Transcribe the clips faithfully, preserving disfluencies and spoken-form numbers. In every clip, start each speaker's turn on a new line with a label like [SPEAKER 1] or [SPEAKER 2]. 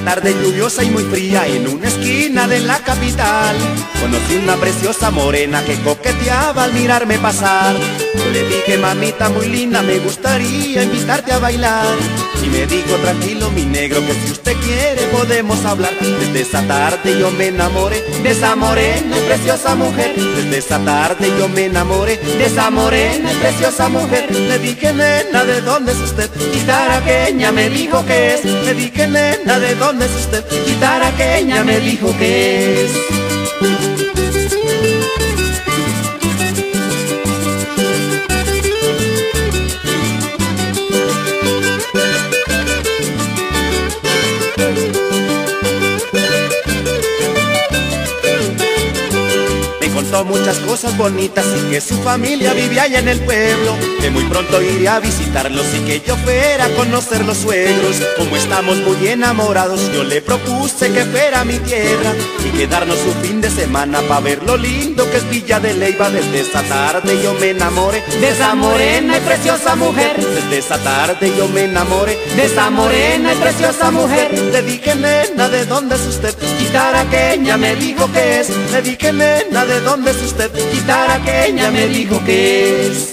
[SPEAKER 1] tarde lluviosa y muy fría, en una esquina de la capital, conocí una preciosa morena que coqueteaba al mirarme pasar. Yo le dije, mamita muy linda, me gustaría invitarte a bailar. Y me dijo, tranquilo mi negro, que si usted quiere podemos hablar. Desde esa tarde yo me enamoré de esa morena y preciosa mujer. Desde esa tarde yo me enamoré de esa morena y preciosa mujer. Le dije, nena, ¿de dónde es usted? Quitaraqueña, me dijo que es. Le dije, nena, ¿de dónde es usted? Quitaraqueña, me dijo que es. Contó muchas cosas bonitas y que su familia vivía allá en el pueblo, que muy pronto iría a visitarlos y que yo fuera a conocer los suegros. Como estamos muy enamorados, yo le propuse que fuera a mi tierra y quedarnos un fin de semana pa' ver lo lindo que es Villa de Leyva. Desde esa tarde yo me enamoré de esa morena y preciosa mujer. Desde esa tarde yo me enamoré de esa morena y preciosa mujer. Le dije, nena, ¿de dónde es usted? Quitaraqueña, me dijo que es. Le dije, nena, ¿de dónde ¿dónde es usted? Quitaraqueña, me dijo que es.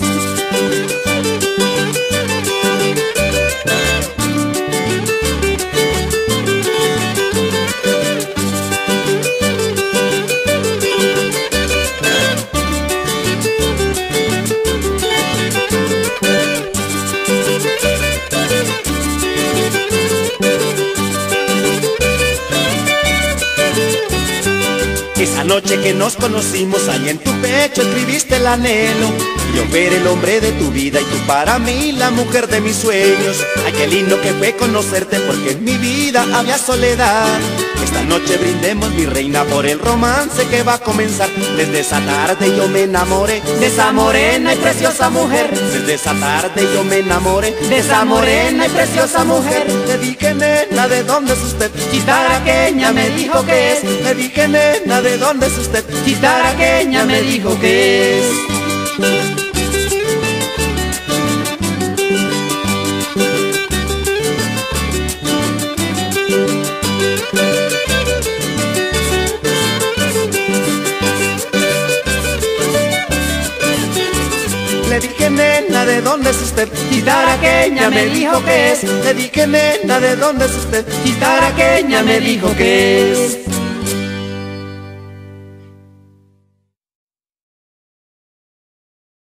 [SPEAKER 1] Esa noche que nos conocimos, ahí en tu pecho escribiste el anhelo. Yo ver el hombre de tu vida y tú para mí la mujer de mis sueños. Ay, qué lindo que fue conocerte, porque en mi vida había soledad. Esta noche brindemos, mi reina, por el romance que va a comenzar. Desde esa tarde yo me enamoré de esa morena y preciosa mujer. Desde esa tarde yo me enamoré de esa morena y preciosa mujer. Le dije, nena, ¿de dónde es usted? Quitaraqueña, me dijo que es. Le dije, nena, ¿de dónde es usted? Quitaraqueña, me dijo que es. Le dije, nena, ¿de dónde es usted? Quitaraqueña, me dijo que es. Le dije, nena, ¿de dónde es usted? Quitaraqueña, me dijo que es.